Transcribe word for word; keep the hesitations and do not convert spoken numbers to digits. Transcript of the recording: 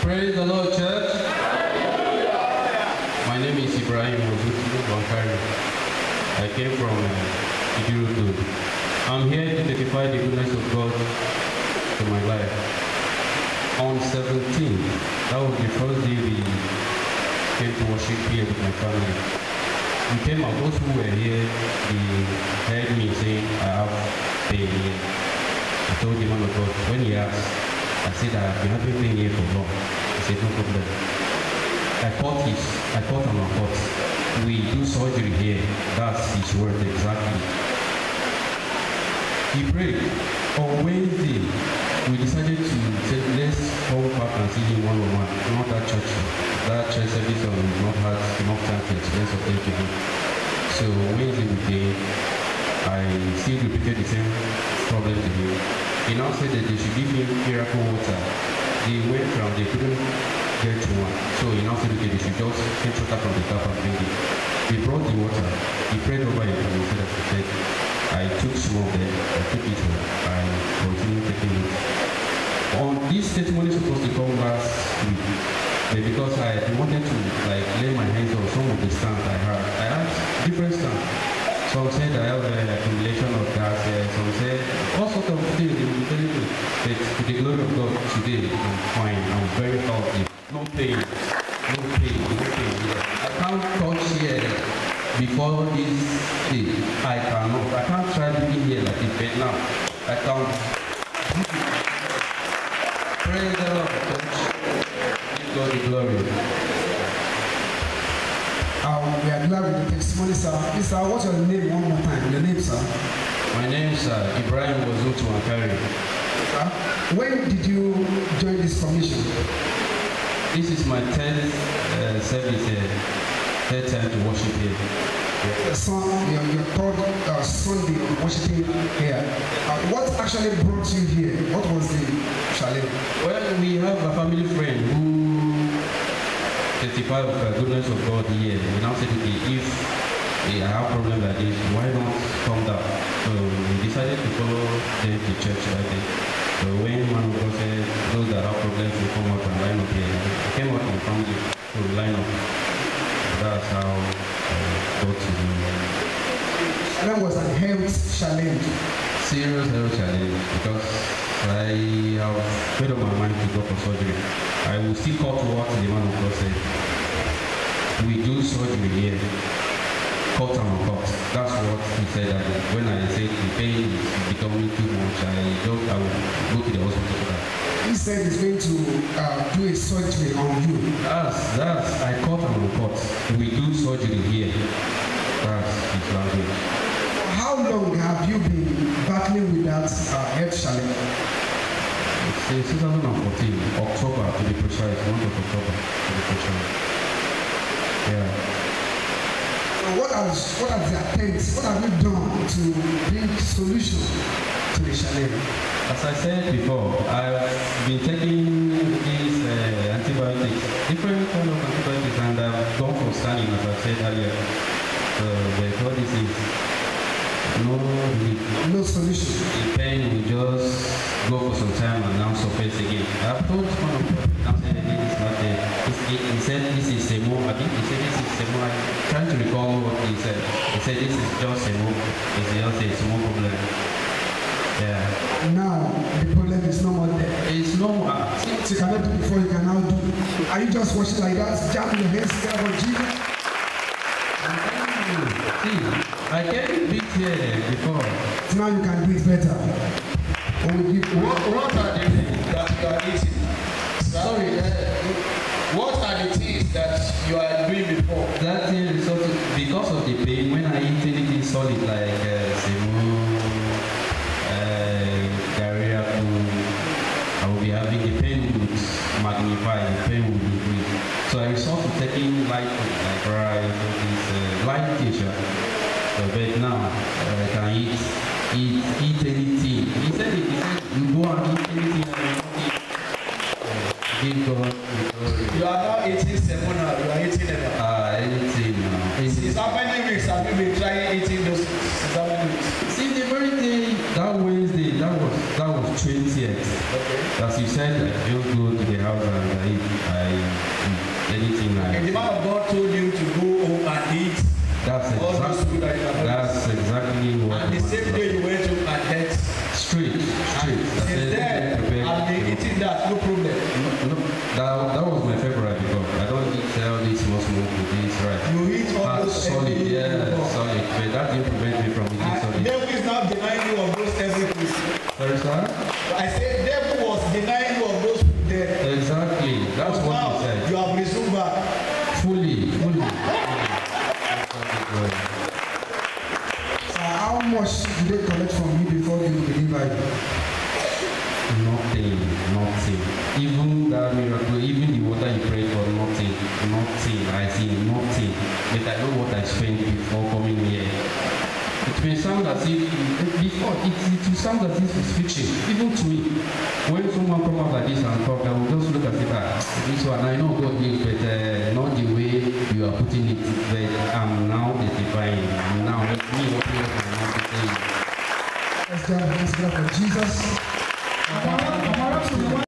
Praise the Lord, church. My name is Ibrahim. I came from uh, Idirudu. I'm here to testify the goodness of God to my life. On seventeenth, that was the first day we came to worship here with my family. We came out, those who were here, they heard me saying, I have pain here. I told the man of God, when he asked, I said, I've been having pain here for long. He said, no problem. I caught his, I caught on my thoughts. We do surgery here. That's his word exactly. He prayed. On Wednesday, we decided to say, let's come back and see him one on one. Not that church. That church service will not have enough time to explain something to him. So Wednesday we came. I still repeated the same problem to him. He now said that they should give him miracle water. They went from, they couldn't get to one. So he now said, okay, they should just take water from the tap and drink it. They brought the water. He prayed over it and he said, okay, I took some of them, I took it home, I continued taking it. On this testimony supposed to come last week, but because I wanted to like lay my hands on some of the stands I had, I had different stands. Some said I have an accumulation of gas here, some said all sorts of things, they will tell you. But to the glory of God, today I'm fine, I'm very healthy. No pain, no pain, no pain. I can't touch here before this day. I cannot. I can't try being here like this, but now I can't. Praise the Lord, church. Give God the glory. Um, we are glad with the testimony, sir. Please, sir, what's your name one more time? Your name, sir? My name is uh, Ibrahim Wazutu Ankari. Sir, when did you join this commission? This is my tenth uh, service here, third time to worship here. Yeah. Son, your, your third uh, Sunday of worshiping here. Uh, what actually brought you here? What was the challenge? Well, we have a family friend who testify of the goodness of God here. We now said, okay, if we have a problem like this, why not come down? So we decided to follow them to church that day. So when one of us said, those that have problems will come out and line up here, we came out in family to line up. That's how uh, God to do. And that was a health challenge. Serious health challenge, because I have made up my mind to go for surgery. I will still call to what the man of God said. We do surgery here, cut and cut. That's what he said. That when I said the pain is becoming too much, I don't. I will go to the hospital for that. He said he's going to uh, do a surgery on you. That's that's. I cut and cut. We do surgery here. That's his language. How long have you been battling with that uh, health challenge? Since two thousand fourteen, October to be precise, month of October to be precise. Yeah. So what has what are the attempts? What have you done to bring solution to the challenge? As I said before, I've been taking these uh, antibiotics, different kind of antibiotics, and I've gone for scanning, as I said earlier. So the what this is no relief. No solution. The pain will just go for some time and now surface again. I've told one of them, now said this is not a, he said this is a more, I think he said this is a more, I'm trying to recall what he said. He said this is just a more, it's just a small problem. Yeah. Now, the problem is no more there. It's no more. What you cannot do before, you can now do. Are you just watching like that, jam your hands together for Jesus? See, I can't beat here before. Now you can do it better. What, what are the things that you are eating? Sorry, uh, what are the things that you are doing before? That thing is also because of the pain. When I eat anything solid like uh, semo, uh, diarrhea food, I will be having the pain would magnify, the pain would increase. So I resort to taking light food like rice, all these uh, light t-shirt. So, but now uh, I can eat. Eat, eat anything. He said it, he said, you go and eat anything and you eat. Give God the glory. You are not eating semona, you are eating them. Ah, uh, anything now. Since how many weeks have you been trying eating those? Since how many weeks? See, the very day, that Wednesday, that was that was twentieth. Okay. As you said, I just go to the house and I eat. That, that was my favorite because I don't eat all this small small food. This right. You eat all Ah, those solid, every yeah, day. solid. But that didn't prevent me from eating And solid. devil is now denying you of those every food. Sorry, sir? I said devil was denying you of those food there. Exactly. That's But what now he said. you have resumed back. Fully, fully. So how much did they collect from you before you deliver you? Nothing, nothing. Even that miracle, even the water you prayed for, nothing, nothing. I see nothing. But I know what I spent before coming here. It may sound as if, before, it, it will sound as if it's fiction, even to me. When someone come out like this and talk, I will just look at it, ah, this one, I know God did, but uh, not the way you are putting it. But I'm now testifying. Now, let me open up my mouth to say it. Let's go, let's go for Jesus.